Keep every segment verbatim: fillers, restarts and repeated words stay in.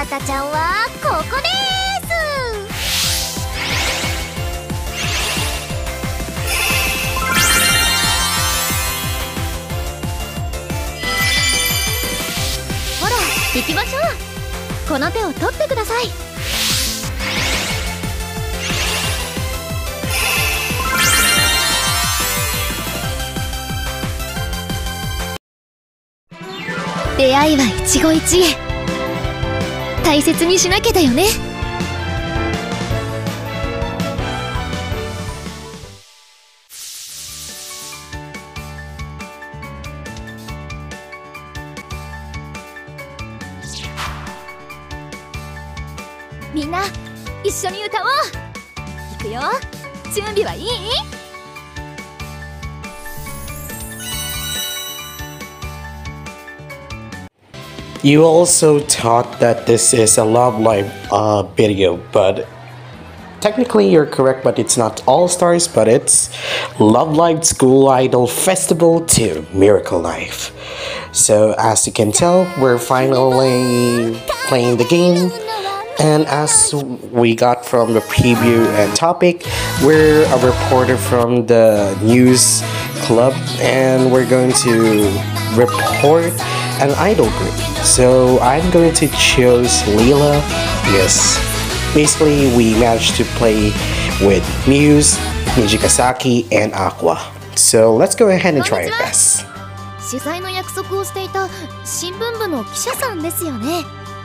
たちゃんはここです。ほら行きましょう。この手を取ってください。出会いは一期一会、大切にしなきゃだよね。みんな一緒に歌おう。いくよ、準備はいい？ You also thought that this is a Love Live uh, video, but technically you're correct, but it's not All Stars, but it's Love Live School Idol Festival two Miracle Life. So as you can tell, we're finally playing the game, and as we got from the preview and topic, we're a reporter from the news club, and we're going to report an idol group. So I'm going to choose Leela because basically we managed to play with Muse, Nijikasaki, and Aqua. So let's go ahead and try our best. 取材の約束をしていた新聞部の記者さんですよね。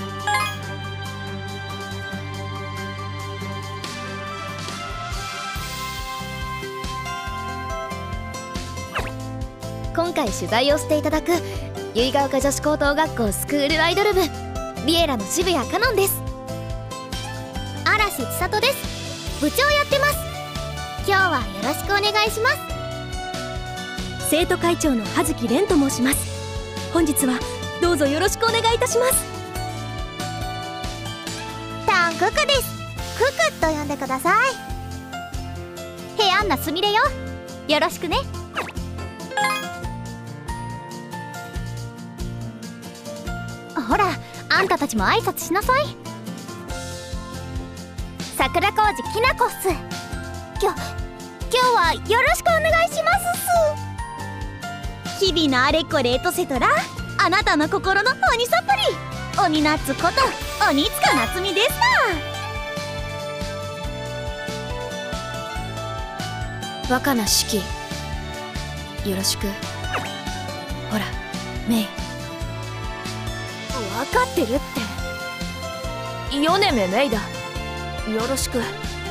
今回取材をしていただく結ヶ丘女子高等学校スクールアイドル部ビエラの渋谷かのんです。嵐千里です。部長やってます。今日はよろしくお願いします。 生徒会長の葉月蓮と申します。本日はどうぞよろしくお願いいたします。 タンククです。ククと呼んでください。ヘアンナすみれよ。よろしくね。ほら、あんたたちも挨拶しなさい。桜小路きなこっす。きょ今日はよろしくお願いしますっす。 日々のあれこれエトセトラ、あなたの心の鬼サプリ鬼ナッツこと鬼塚夏美ですな。若菜四季、よろしく。ほらメイ、分かってるって。米目メイだ。よろしく。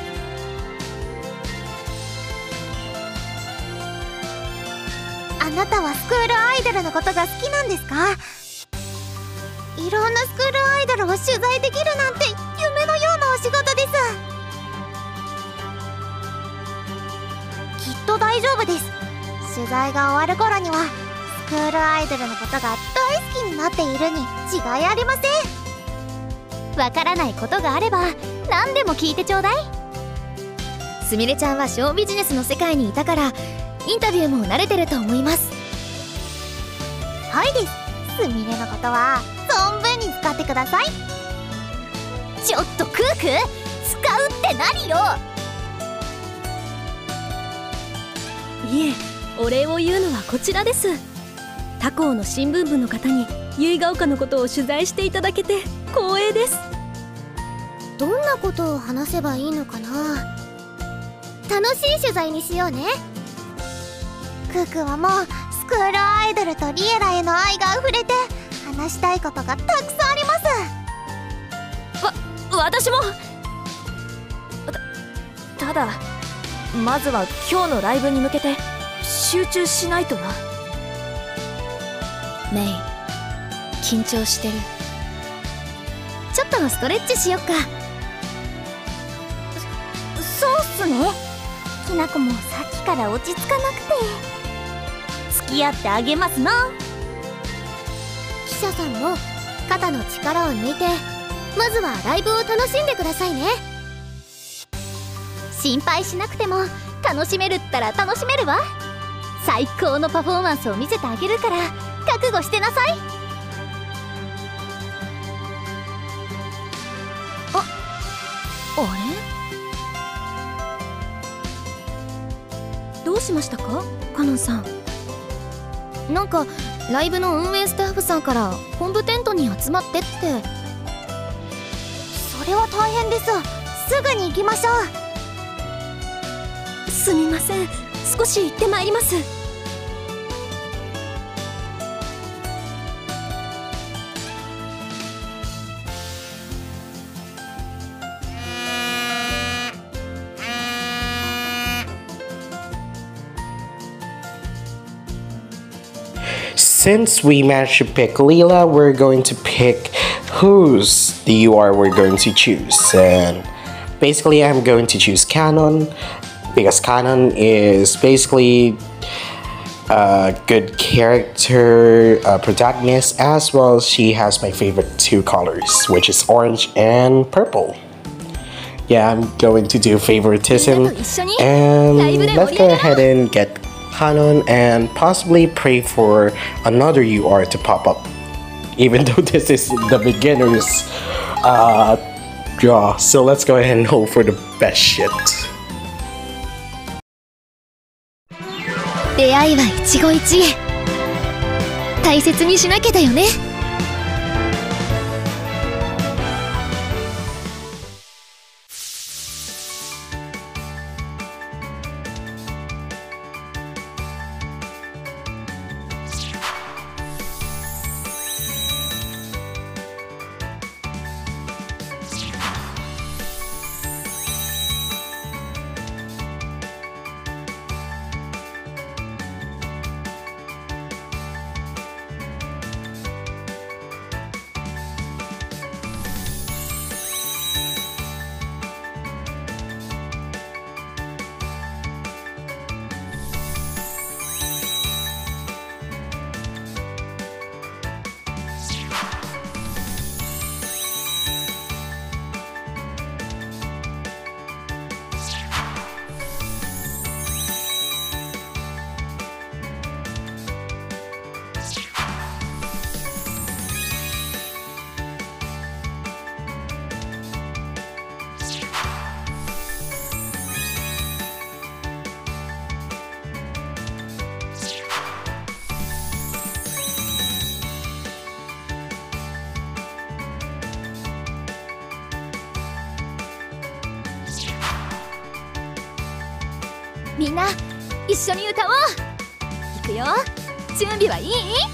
あなたはスクールアイドルのことが好きなんですか？いろんなスクールアイドルを取材できるなんて夢のようなお仕事です。きっと大丈夫です。取材が終わる頃にはスクールアイドルのことが大好きになっているに違いありません。わからないことがあれば何でも聞いてちょうだい。すみれちゃんはショービジネスの世界にいたからインタビューも慣れてると思います。はいです。すみれのことは存分に使ってください。ちょっとクーク、使うって何よ。 いえ、お礼を言うのはこちらです。他校の新聞部の方に結ヶ丘のことを取材していただけて光栄です。 どんなことを話せばいいのかな。楽しい取材にしようね。クークはもうスクールアイドルとリエラへの愛があふれて話したいことがたくさんあります。わ、私も。た、ただまずは今日のライブに向けて集中しないとな。メイ、緊張してる。ちょっとストレッチしよっか。そ、そうっすね。きなこもさっきから落ち着かなくて。付き合ってあげますな。記者さんも肩の力を抜いてまずはライブを楽しんでくださいね。心配しなくても楽しめるったら楽しめるわ。最高のパフォーマンスを見せてあげるから覚悟してなさい。 しましたか、カノンさん。なんかライブの運営スタッフさんから本部テントに集まってって。 それは大変です。すぐに行きましょう。すみません、少し行ってまいります。 Since we managed to pick Leela, we're going to pick whose the U R we're going to choose. And basically I'm going to choose Canon because Canon is basically a good character uh, protagonist, as well as she has my favorite two colors, which is orange and purple. Yeah, I'm going to do favoritism, and let's go ahead and get Canon and possibly pray for another U R to pop up, even though this is the beginner's uh, draw. So let's go ahead and hope for the best shit. 出会いは一期一会、大切にしなきゃだよね。みんな一緒に歌おう。いくよ、準備はいい？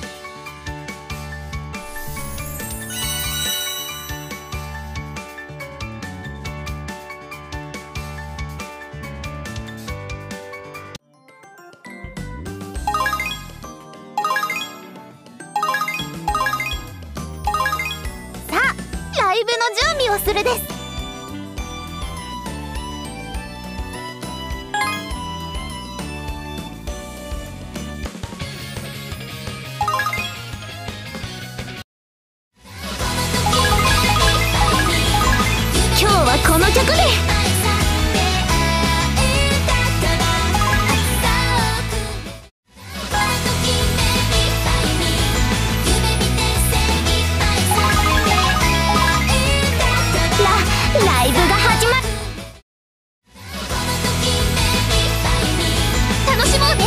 さあ、ライブの準備をするです。 この曲でラ、ライブが始まる。楽しもうね。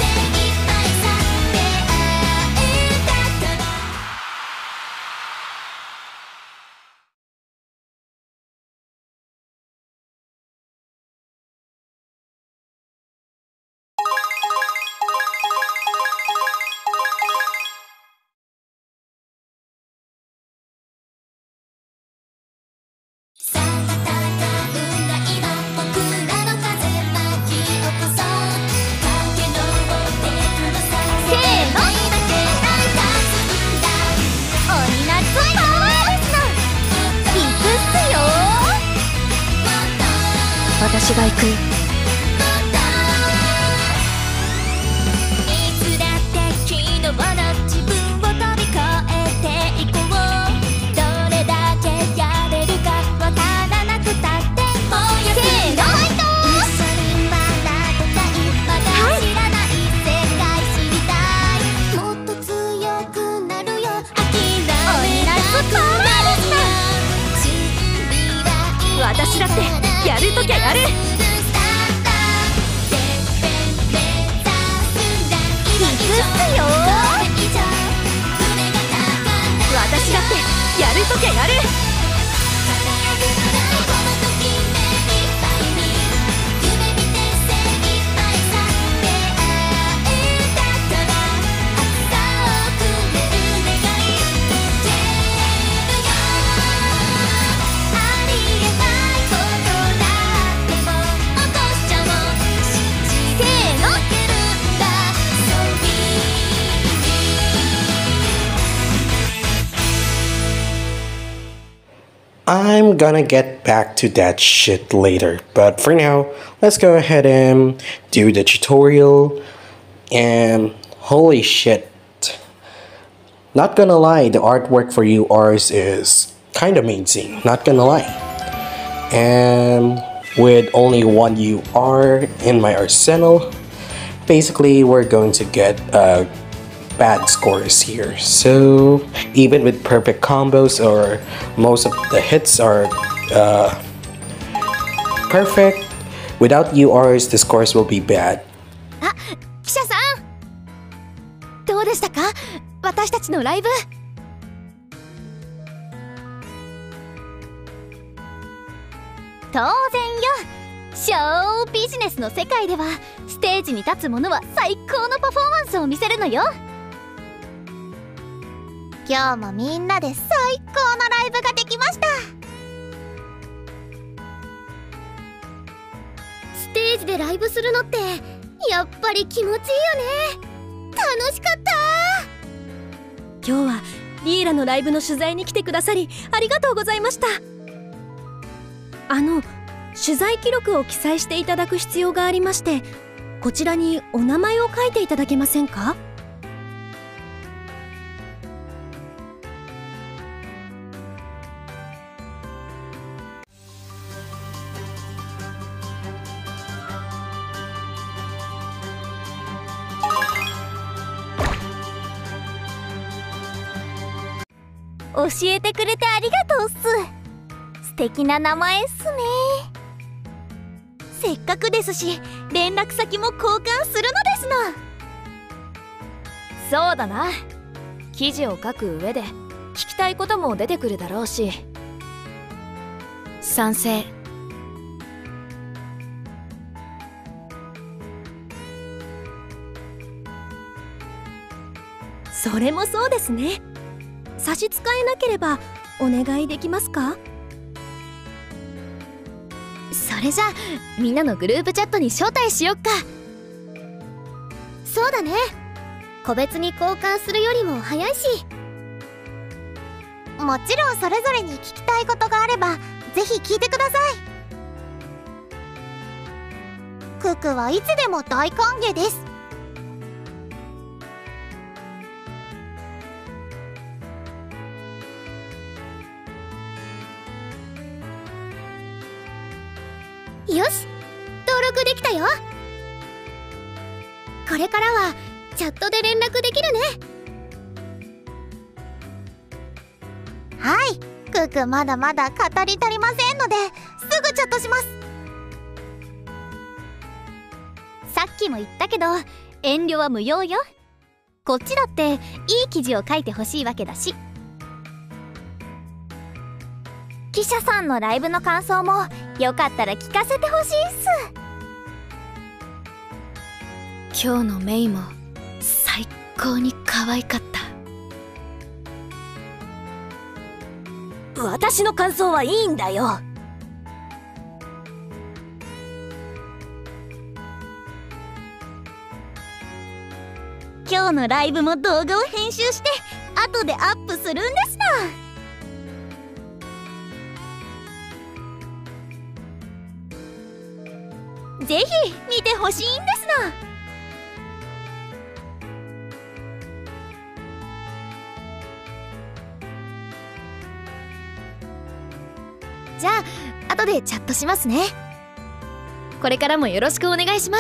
私が行く。いつだって昨日の自分を飛び越えていこう。どれだけやれるかわからなくたってもやせーの、一緒に学びたい、まだ知らない世界知りたい。もっと強くなるよ、諦めなくなるよ。私だってやるときゃやる。 よ。私だってやるときゃやる。 I'm gonna get back to that shit later, but for now, let's go ahead and do the tutorial. And holy shit, not gonna lie, the artwork for U Rs is kind of amazing, not gonna lie. And with only one U R in my arsenal, basically we're going to get uh, bad scores here. So even with perfect combos, or most of the hits are uh, perfect, without U Rs the scores will be bad. あ、記者さん、どうでしたか、私たちのライブ。当然よ、ショービジネスの世界ではステージに立つ者は最高のパフォーマンスを見せるのよ。 今日もみんなで最高のライブができました。 ステージでライブするのってやっぱり気持ちいいよね。楽しかった。今日はリーラのライブの取材に来てくださりありがとうございました。あの取材記録を記載していただく必要がありまして、こちらにお名前を書いていただけませんか？教えてくれてありがとうっす。素敵な名前っすね。せっかくですし連絡先も交換するのですの。そうだな。記事を書く上で聞きたいことも出てくるだろうし。賛成。それもそうですね。差し支えなければお願いできますか？それじゃあみんなのグループチャットに招待しよっか。そうだね。個別に交換するよりも早いし。 もちろんそれぞれに聞きたいことがあればぜひ聞いてください。ククはいつでも大歓迎です。 よし、登録できたよ。これからはチャットで連絡できるね。 はい、ククまだまだ語り足りませんのですぐチャットします。 さっきも言ったけど遠慮は無用よ。こっちだっていい記事を書いてほしいわけだし。記者さんのライブの感想もよかったら聞かせてほしいっす。今日のメイも最高に可愛かった。私の感想はいいんだよ。今日のライブも動画を編集して後でアップするんですな。ぜひ見てほしいんですな。じゃあ後でチャットしますね。これからもよろしくお願いします。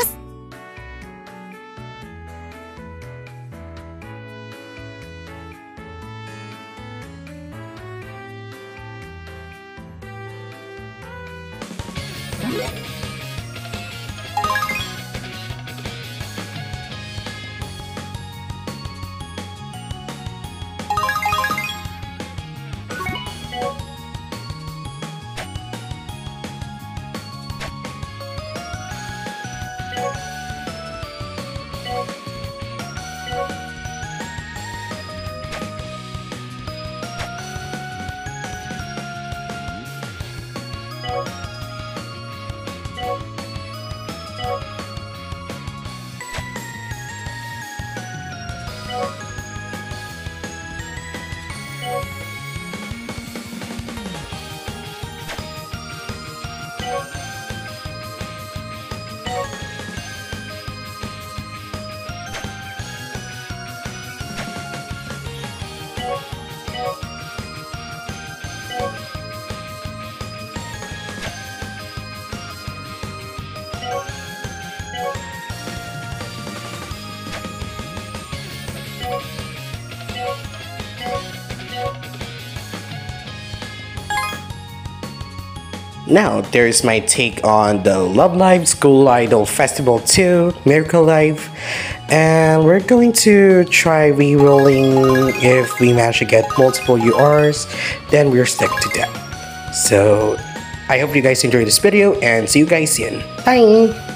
Now, there's my take on the Love Live School Idol Festival two, Miracle Live. And we're going to try re-rolling. If we manage to get multiple U Rs, then we're stuck to that. So, I hope you guys enjoyed this video and see you guys soon. Bye!